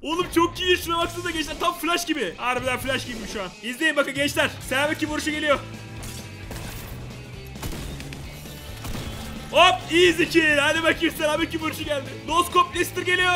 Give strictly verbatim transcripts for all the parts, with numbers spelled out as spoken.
Oğlum çok iyi, şuna baksanıza gençler, tam flash gibi. Harbiden flash gibi şu an. İzleyin bakın gençler. Selamünaleyküm vuruşu geliyor. Hop easy kill. Hadi bakayım, selamünaleyküm vuruşu geldi. Noskop Lister geliyor.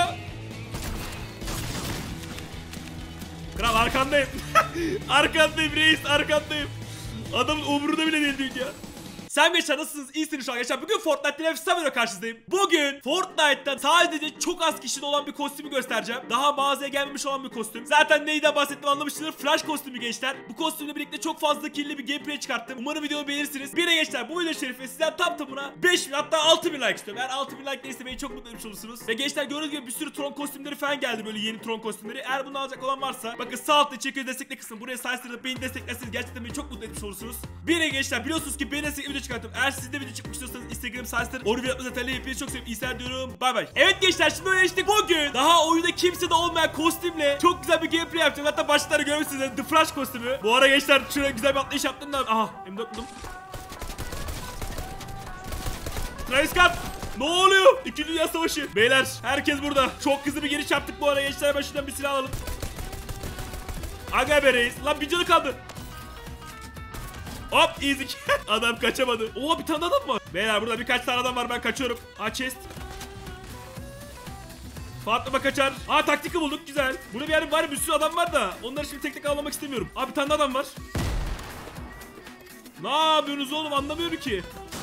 Kral arkandayım. Arkandayım reis, arkandayım. Adamın umurunda bile değil dünya. Sen gençler nasılsınız? İyisiniz şu an gençler. Bugün Fortnite'de efsane karşınızdayım. Bugün Fortnite'da sadece çok az kişide olan bir kostümü göstereceğim. Daha mağazaya gelmemiş olan bir kostüm. Zaten neyden bahsettiğimi anlamışsınız. Flash kostümü gençler. Bu kostümle birlikte çok fazla killi bir gameplay çıkarttım. Umarım videoyu beğenirsiniz. Bir de gençler bu video şerifi sizden tam tamına beş bin hatta altı bin like istiyorum. Eğer altı bin like gelirse beni çok mutlu etmiş olursunuz. Ve gençler gördüğünüz gibi bir sürü Tron kostümleri falan geldi. Böyle yeni Tron kostümleri. Eğer bunu alacak olan varsa bakın sağ altta çekiyor destekle kısmı. Buraya saysınız beni desteklerseniz gerçekten beni çok mutlu etmiş olursunuz. Bir de gençler biliyorsunuz ki beni destekle video çıkarttım. Eğer siz de video çıkmak istiyorsanız Instagram sayesinde o video yapmanızı zaten hepinizi çok seviyorum. İster diyorum. Bay bay. Evet gençler, şimdi öyle işte bugün daha oyunda kimse de olmayan kostümle çok güzel bir gameplay yapacağım. Hatta başları görmüşsünüz. The Flash kostümü. Bu ara gençler şuraya güzel bir atlayış yaptım da. Aha M dört buldum. Travis Scott. Ne oluyor? İkinci Dünya Savaşı. Beyler herkes burada. Çok hızlı bir giriş yaptık bu ara gençler. Başından bir silah alalım. Aga be reis. Lan bir canı kaldı. Hop easy. Adam kaçamadı. Oha bir tane adam var. Beyler burada birkaç tane adam var, ben kaçıyorum. Aa chest. Patlama kaçar. Aa taktika bulduk, güzel. Burada bir yerde var, bir sürü adam var da onları şimdi tek tek avlamak istemiyorum. Aa bir tane adam var. Ne yapıyorsunuz oğlum, anlamıyorum ki.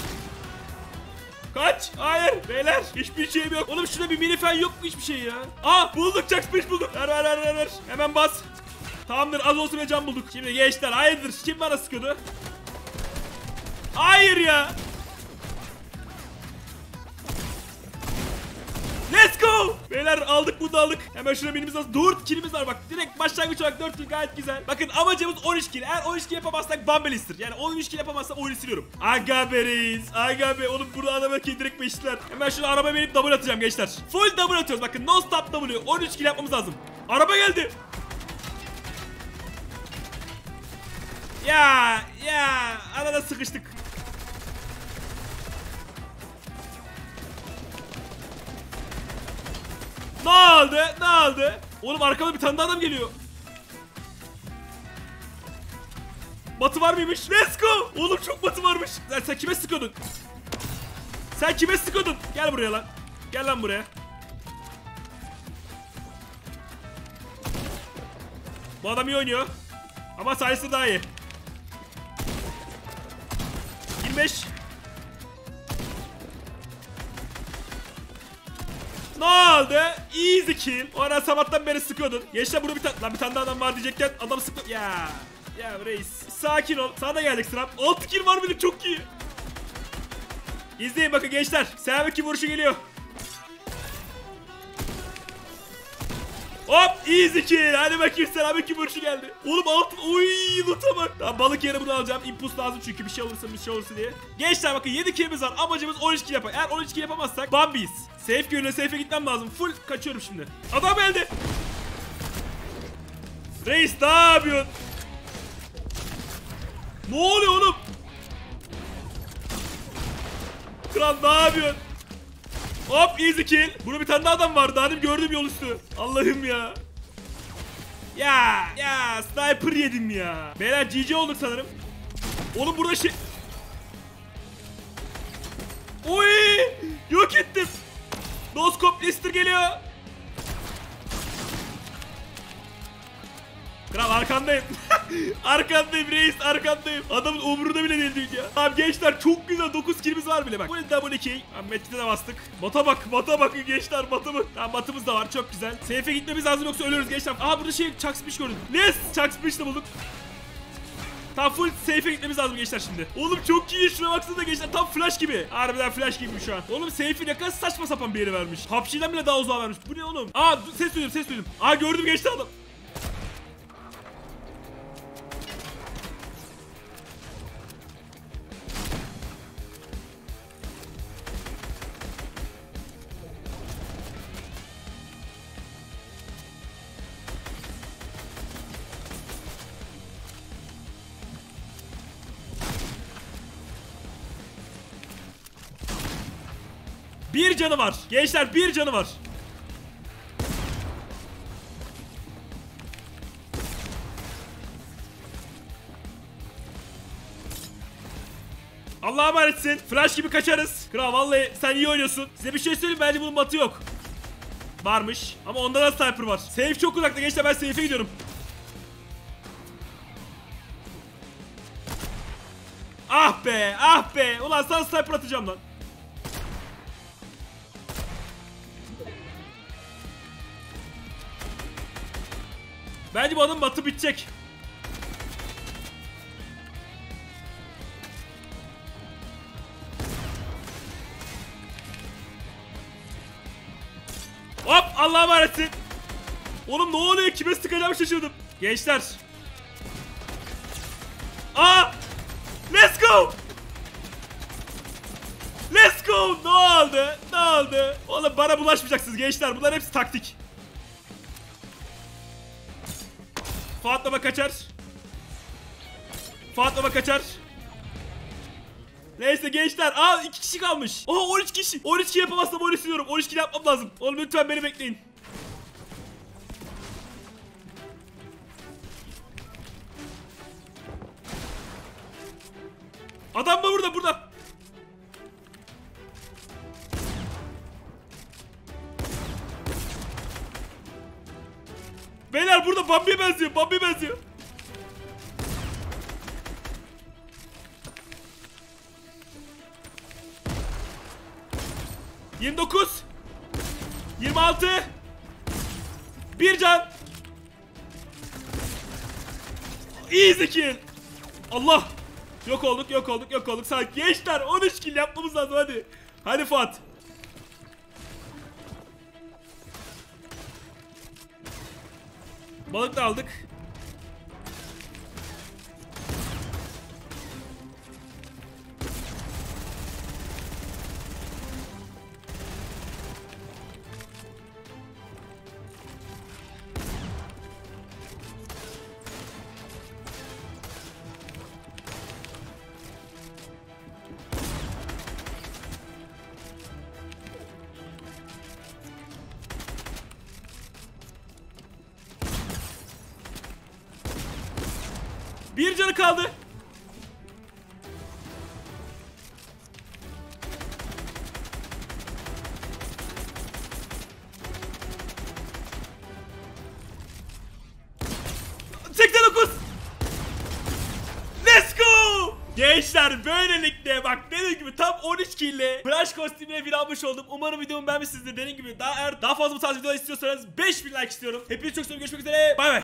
Kaç. Hayır beyler, hiçbir şeyim yok. Oğlum şurada bir mini fen yok mu hiçbir şey ya. Aa bulduk, Chuck Speech bulduk. Ver ver ver ver ver. Hemen bas. Tamamdır, az olsun ve can bulduk. Şimdi gençler hayırdır, kim bana sıkıyordu? Hayır ya. Let's go. Beyler aldık, bunu da aldık. Hemen şuraya binimiz lazım. dört killimiz var bak. Direkt başlangıç olarak dört kill gayet güzel. Bakın amacımız on üç kill. Eğer on üç kill yapamazsak Bumbleistir. Yani on üç kill yapamazsam oyunu siliyorum. Aga be reis. Aga be. Oğlum burada adamı ki direkt peştiler. Hemen şurada arabaya binip double atacağım gençler. Full double atıyoruz. Bakın non stop double. on üç kill yapmamız lazım. Araba geldi. Ya ya arada sıkıştık. Ne oldu? Ne oldu? Oğlum arkamda bir tane daha adam geliyor. Batı var mıymış? Let's go. Oğlum çok batı varmış. Sen, sen kime sıkıyordun? Sen kime sıkıyordun? Gel buraya lan. Gel lan buraya. Bu adam iyi oynuyor. Ama sayısı daha iyi. yirmi beş. Ne oldu? Easy kill. O ara sabahtan beri sıkıyordun. Gençler burada bir tane lan bir tane daha adam var diyecekken adam sıkıyor. Ya. Ya reis. Sakin ol. Sana da geldik sıra. altı kill var benim, çok iyi. İzleyin bakın gençler. Selamünaleyküm vuruşu geliyor. Hop easy kill. Hadi bakayım, selamünaleyküm vuruşu geldi. Oğlum altın. Oy loot'a bak. Tamam balık yere bunu alacağım. Impuls lazım çünkü bir şey olursa bir şey olursa diye. Gençler bakın yedi killimiz var. Amacımız on üç kill yapar. Eğer on üç kill yapamazsak Bambiyiz. Safe görünüyor. Safe'e gitmem lazım. Full kaçıyorum şimdi. Adam geldi. Reis ne yapıyorsun? Ne oluyor oğlum? Kral ne yapıyorsun? Hop easy kill. Burada bir tane daha adam vardı. Hani gördüm yol üstü. Allah'ım ya. Ya ya sniper yedim ya. Beyler G G olduk sanırım. Oğlum burada şey. Oy yok ettim. Noskop Lister geliyor. Kral arkandayım. Arkandayım reis, arkandayım. Adamın umurunda bile değil dünya. Tamam gençler çok güzel, dokuz killimiz var bile bak. Bu double iki. Met'te de bastık. Bota bak, bota bakın gençler, bota bak. Tamam batımız da var, çok güzel. Safe'e gitmemiz lazım yoksa ölürüz gençler. Aha burada şey Chuck Speech gördüm. Yes, Chuck Speech de bulduk. Tam full safe'e gitmemiz lazım gençler şimdi. Oğlum çok iyi, şuna baksanıza gençler, tam flash gibi. Harbiden flash gibi şu an. Oğlum safe'i ne kadar saçma sapan bir yere vermiş. P U B G'den bile daha uzağa vermiş. Bu ne oğlum? Aa ses duydum, ses duydum. Aa gördüm gençler adam. Bir canı var. Gençler bir canı var. Allah'a emanetsin. Flash gibi kaçarız. Kral vallahi sen iyi oynuyorsun. Size bir şey söyleyeyim, bence bunun matı yok. Varmış ama onda da sniper var. Safe çok uzakta gençler, ben safe'e gidiyorum. Ah be, ah be. Ulan sana sniper atacağım lan. Bence bu adamın matı bitecek. Hop, Allah'a emanetsin. Oğlum ne oluyor? Kime sıkacağım şaşırdım. Gençler. Aa! Let's go! Let's go! Ne oldu? Ne oldu? Oğlum bana bulaşmayacaksınız gençler. Bunlar hepsi taktik. Fuat Baba kaçar. Fuat Baba kaçar. Neyse gençler. Aa iki kişi kalmış. Oha on üç kişi. on üç kişi yapamazsam on üç diyorum. on üç kişi yapmam lazım. Oğlum lütfen beni bekleyin. Adam mı burada? Burada. Beyler burada Bambi'ye benziyor. Bambi'ye benziyor. yirmi dokuz. yirmi altı. Bir can. Easy kill. Allah. Yok olduk, yok olduk, yok olduk. Sanki gençler on üç kill yapmamız lazım hadi. Hadi Fuat. Balık da aldık. Bir canı kaldı. seksen dokuz. Let's go. Gençler böylelikle bak dediğim gibi tam on üç kill ile Flash kostümüne bir almış oldum. Umarım videomu beğenmişsinizdir. Dediğim gibi daha eğer daha fazla bu tarz videolar istiyorsanız beş bin like istiyorum. Hepinizi çok seviyorum. Görüşmek üzere. Bay bay.